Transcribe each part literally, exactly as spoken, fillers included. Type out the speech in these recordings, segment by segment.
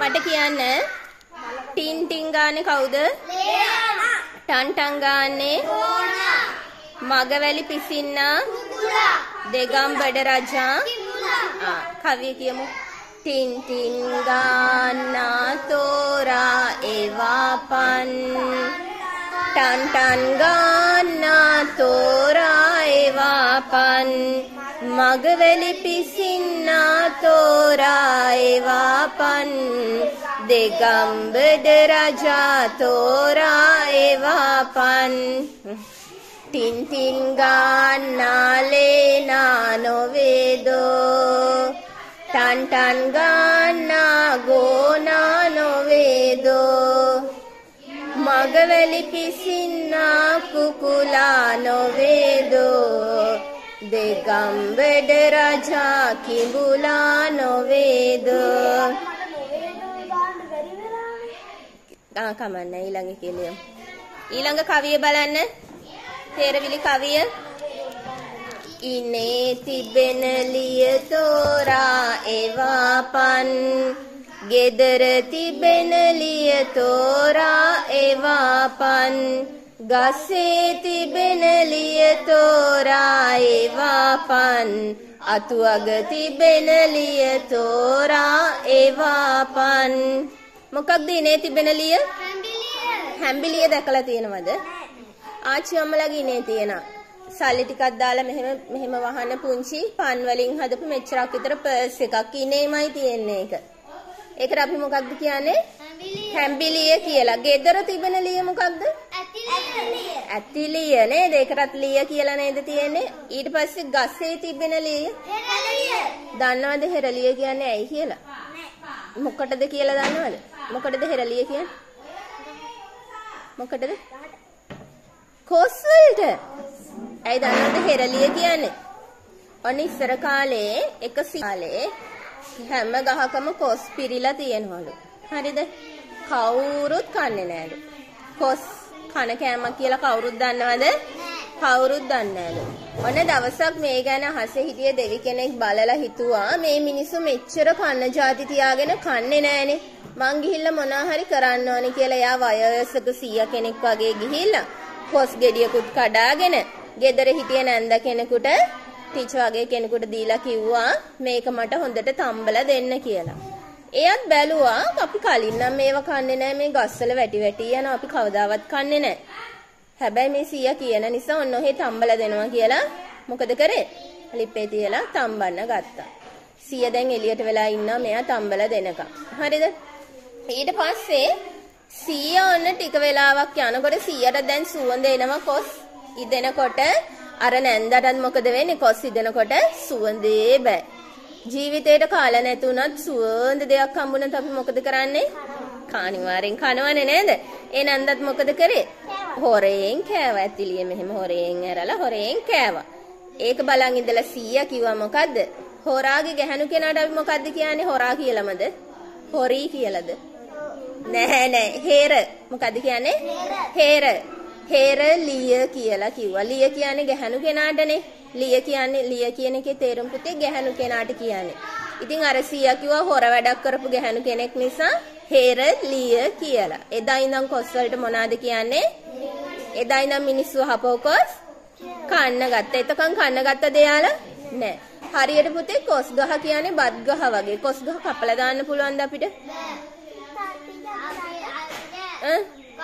මට කියන්න tin tin ගානේ කවුද? ලේනා. ටන් ටන් ගානේ ඕනා. මගවැලි පිසින්නා කුකුලා. දෙගම්බඩ රජා කිඹුලා. ආ කවිය කියමු. ටින් ටින් ගානා තෝරා එවාපන් ටන් ටන් ගානා තෝරා එවාපන් මගවැලි පිසින්නා තෝරා එවාපන් දෙගම්බඩ රජා තෝරා එවාපන් ටින් ටින් ගානා ලේනා නොවේදෝ ටන් ටන් ගානා ගෝනා නොවේදෝ මගවැලි පිසින්නා කුකුලා නොවේදෝ දෙගම්බඩ රජා කිඹුලා නොවේදෝ ආ කමන්න ඊළඟ කෙලියම් ඊළඟ කවිය බලන්න තේරවිලි කවිය ඉනේ තිබෙන ලිය තෝරා එවාපන් ගෙදර තිබෙන ලිය තෝරා එවාපන් ගසේ තිබෙන ලිය තෝරා එවාපන් අතු අග තිබෙන ලිය තෝරා එවාපන් මොකක්ද ඉනේ තිබෙන ලිය? හැම්බිලිය. හැම්බිලිය දැකලා තියෙනවද? ආච්චි අම්මලාගේ ඉනේ තියෙනවා. සල්ලි ටිකක් දාලා මෙහෙම මෙහෙම වහන පුංචි පන් වලින් හදපු මෙච්චරක් විතර පර්ස් එකක් ඉනේමයි තියෙන්නේ ඒක. ඒකට අපි මොකක්ද කියන්නේ? හැම්බිලිය කියලා. ගෙදර තිබෙන ලිය මොකක්ද? ඇතිලිය. ඇතිලිය නේද? ඒකටත් ලිය කියලා නේද තියෙන්නේ? ඊට පස්සේ ගසේ තිබෙන ලිය? හෙරලිය. දන්නවද හෙරලිය කියන්නේ ඇයි කියලා? නෑ. මොකටද කියලා දන්නවද? මොකටද හෙරලිය කියන්නේ? මොකටද? කොස් වලට. ඇයි දන්නවද හෙරලිය කියන්නේ? ඔන්න ඉස්සර කාලේ එක කාලේ හැම ගහකම කොස් පිරීලා තියෙනවලු. හරිද? කවුරුත් කන්නේ නෑලු. කොස් කන කෑමක් කියලා කවුරුත් දන්නවද? කවුරුත් දන්නේ නෑලු. ඔන්න දවසක් මේ ගැන අහසේ හිටිය දෙවි කෙනෙක් බලලා හිතුවා මේ මිනිස්සු මෙච්චර කන්න જાති තියාගෙන කන්නේ නෑනේ. මං ගිහිල්ලා මොනවා හරි කරන්න ඕනේ කියලා එයා වයසක සීයා කෙනෙක් වගේ ගිහිල්ලා කොස් ගෙඩියකුත් කඩාගෙන ගෙදර හිටිය නැන්ද කෙනෙකුට ටීචර් වගේ කෙනෙකුට දීලා කිව්වා මේක මට හොඳට තම්බලා දෙන්න කියලා. එයත් බැලුවා අපි කලින් නම් මේව කන්නේ නැහැ මේ ගස්වල වැටි වැටි යනවා අපි කවදාවත් කන්නේ නැහැ. හැබැයි මේ සීයා කියන නිසා ඔන්න ඔහේ තම්බලා දෙනවා කියලා මොකද කරේ? ලිප්පේ තියලා තම්බන්න ගත්තා. සීයා දැන් එළියට වෙලා ඉන්නවා මෙයා තම්බලා දෙනකම්. හරිද? ඊට පස්සේ සීයා ඔන්න ටික වෙලාවක් යනකොට සීයාට දැන් සුවඳ එනවා කොස් ඉදෙනකොට අර නැන්දටත් මොකද වෙන්නේ කොස් ඉදෙනකොට සුවඳේ බෑ. ජීවිතේට කාලා නැතුණත් සුවඳ දෙයක් හම්බුනත් අපි මොකද කරන්නේ? කානිවාරෙන් කනවනේ නේද? ඒ නැන්දත් මොකද කරේ? හොරෙන් කෑවා. ඇතිලිය මෙහෙම හොරෙන් ඇරලා හොරෙන් කෑවා. ඒක බලන් ඉඳලා සීයා කිව්වා මොකද්ද? හොරාගේ ගැහණු කෙනාට අපි මොකද්ද කියන්නේ? හොරා කියලාමද? හොරි කියලාද? නෑ නෑ හේර. මොකද්ද කියන්නේ? හේර. හේර ලිය කියලා කිව්වා. ලිය කියන්නේ ගැහණු කෙනාටනේ. ලිය කියන්නේ ලිය කියන එකේ තේරුම පුතේ ගැහණු කෙනාට කියන්නේ. ඉතින් අර සීයා කිව්වා හොර වැඩක් කරපු ගැහණු කෙනෙක් නිසා හේර ලිය කියලා. එදා ඉඳන් කොස් වලට මොනවාද කියන්නේ? එදා ඉඳන් මිනිස්සු හපව කොස් කන්න ගත්තා. එතකන් කන්න ගත්තද එයාලා? නෑ. හරියට පුතේ කොස් ගහ කියන්නේ බත් ගහ වගේ. කොස් ගහ කපලා දාන්න පුළුවන්ද අපිට? ඈ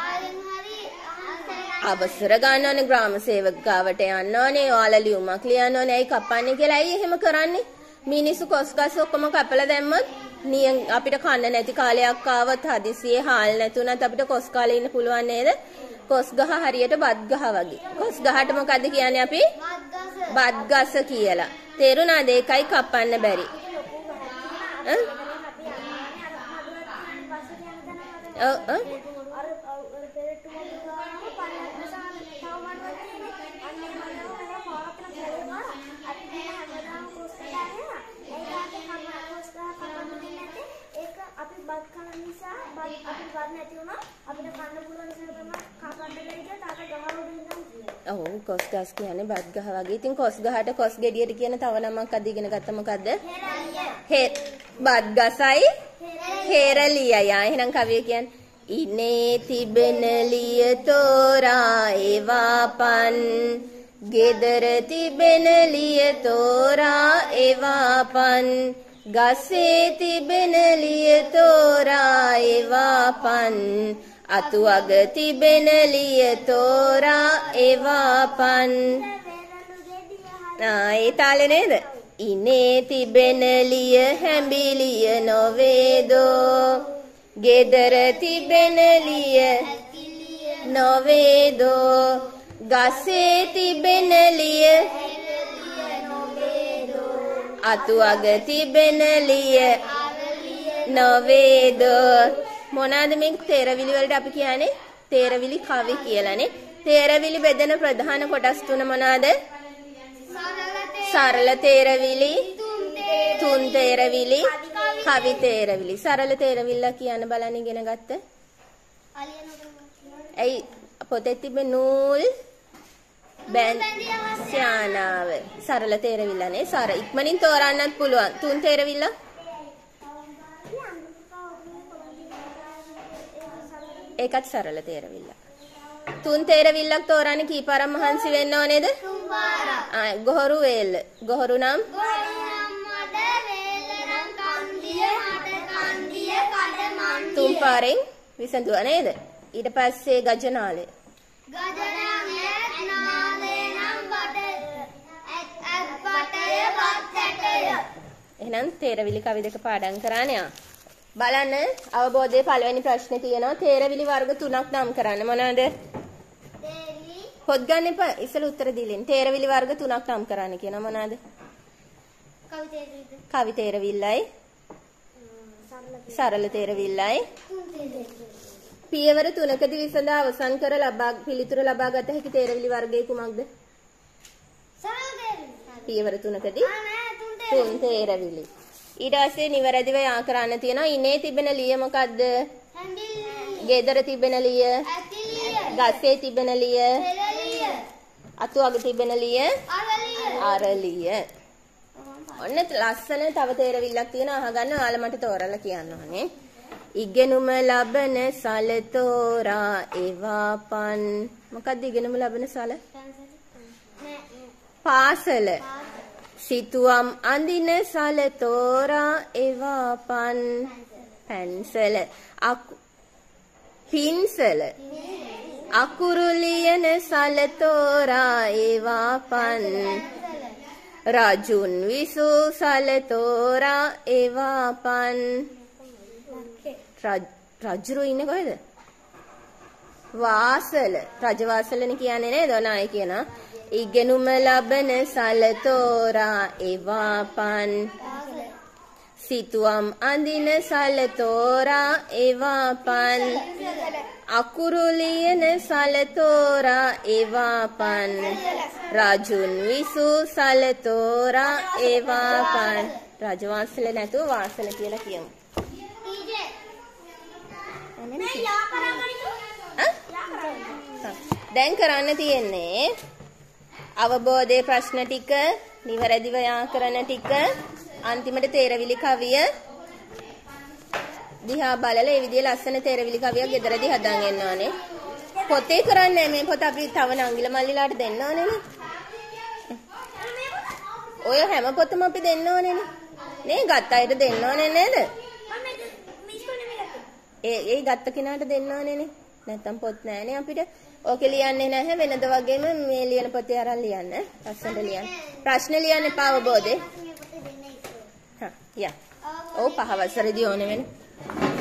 අවසර ගන්න ඕනේ ග්‍රාම සේවක ගාවට යන්න ඕනේ ඔයාලා ලියුමක් ලියන්න ඕනේ ඇයි කපන්නේ කියලා ඇයි එහෙම කරන්නේ මිනිස්සු කොස් ගස් ඔක්කොම කපලා දැම්මොත් නියන් අපිට කන්න නැති කාලයක් ආවත් හදිසියේ හාල් නැතුණත් අපිට කොස් කාලේ ඉන්න පුළුවන් නේද කොස් ගහ හරියට බත් ගහ වගේ කොස් ගහට මොකද්ද කියන්නේ අපි බත් ගස කියලා තේරුණාද ඒකයි කපන්න බැරි ඈ ඔව් ඔව් ඔව් කොස් ගස් කියන්නේ බත් ගහ වගේ. ඉතින් කොස් ගහට කොස් ගෙඩියට කියන තව නමක් අද ඉගෙන ගත්ත මොකද්ද? හෙරලිය. බත් ගසයි කෙරලියයි. ආ එහෙනම් කවිය කියන්නේ ඉනේ තිබෙන ලිය තෝරා එවාපන් ගෙදර තිබෙන ලිය තෝරා එවාපන් ගසේ තිබෙන ලිය තෝරා එවාපන් අතු අග තිබෙන ලිය තෝරා එවාපන්. ආ ඒ තාලේ නේද? ඉනේ තිබෙන ලිය හැඹිලිය නොවේදෝ ගෙදර තිබෙන ලිය නොවේදෝ ගසේ තිබෙන ලිය අතු අග තිබෙන ලිය නොවේදෝ. මොනවාද මේ තේරවිලි වලට අපි කියන්නේ? තේරවිලි කවි කියලානේ. තේරවිලි බෙදෙන ප්‍රධාන කොටස් තුන මොනවාද? සරල තේරවිලි, තුන් තේරවිලි, කවි තේරවිලි. සරල තේරවිල්ල කියන්න බලන්න ඉගෙන ගත්ත. ඇයි පොතේ තිබෙන නූල් බැන් ශානාව සරල තේරවිල්ලනේ. සර ඉක්මනින් තෝරන්නත් පුළුවන්. තුන් තේරවිල්ල ඒකත් සරල තේරවිල්ල. තුන් තේරවිල්ලක් තෝරන්න කීපාරක් මහන්සි වෙන්න ඕනේද? තුන් පාරක්. ආ ගොහරු වේල. ගොහරු නම් තුන් පාරෙන් විසඳුවා නේද? ඊට පස්සේ ගජනාලය. ගජනාලය නාලේ නම් බඩ ඇත් බටය වත් ඇටය. එහෙනම් තේරවිලි කවි දෙක පාඩම් කරානේ. බලන්න අවබෝධයේ පළවෙනි ප්‍රශ්නේ තියෙනවා තේරවිලි වර්ග තුනක් නම් කරන්න. මොනවාද? තේරවිලි පොත් ගන්න එපා. ඉස්සෙල්ලා උත්තර දීලා. තේරවිලි වර්ග තුනක් නම් කරන්න කියනවා. මොනවාද? කවි තේරවිලි. කවි තේරවිල්ලයි. සරල තේරවිල්ලයි. පියවර තුනකදී විසඳා අවසන් කර ලබා පිළිතුර ලබා ගත හැකි තේරවිලි වර්ගයේ කුමක්ද? සරල තේරවිලි. පියවර තුනකදී තුන් තේරවිලි. ඊට පස්සේ නිවැරදිව යා කරන්න තියෙනවා. ඉනේ තිබෙන ලිය මොකද්ද? හැඹිලිය. ගෙදර තිබෙන ලිය ඇතිලිය. ගසේ තිබෙන ලිය සෙලලිය. අතු අග තිබෙන ලිය අරලිය. අරලිය. ඔන්න ලස්සන තව තේරවිල්ලක් තියෙනවා. අහගන්න. ඔයාලා මට තෝරලා කියන්න ඕනේ. ඉගෙනුම ලබන සල තෝරා එවාපන්. මොකක්ද ඉගෙනුම ලබන සල? පාසල. සිතුවම් අඳින සල තෝරා එවාපන්. පැන්සල. අකු පින්සල. අකුරු ලියන සල තෝරා එවාපන්. රජුන් විසූ සල තෝරා එවාපන්. රජුරු ඉන්නේ කොහෙද? වාසල. රජවාසලනේ කියන්නේ නේද? ඔනායි කියනවා. ඉගෙනුම ලබන සල තෝරා එවාපන්. සිතුවම් අඳින සල තෝරා එවාපන්. අකුරු ලියන සල තෝරා එවාපන්. රජුන් විසූ සල තෝරා එවාපන්. රජවාසල නැතුව වාසල කියලා කියමු. දැන් කරන්න තියෙන්නේ අවබෝධයේ ප්‍රශ්න ටික නිවැරදිව යා කරන ටික අන්තිමට තේරවිලි කවිය දිහා බලලා ඒ විදිහේ ලස්සන තේරවිලි කවියක් ගෙදරදී හදාගෙන එන්න ඕනේ. පොතේ කරන්නේ මේ පොත අපි තව නංගිල මල්ලිලාට දෙන්න ඕනේනේ. ඔය හැම පොතම අපි දෙන්න ඕනේනේ. නේ ගත්ත අයට දෙන්න ඕනේ නේද? ඒ ඒ ගත්ත කෙනාට දෙන්න ඕනේනේ. නැත්තම් පොත් නෑනේ අපිට. ඕකේ ලියන්නේ නැහැ වෙනද වගේම මේ ලියන පොතේ අරන් ලියන්න. ලස්සනට ලියන්න. ප්‍රශ්න ලියන්න එපා අවබෝධේ. හා යා. ඔව් පහ වසරේදී ඕනේ වෙන.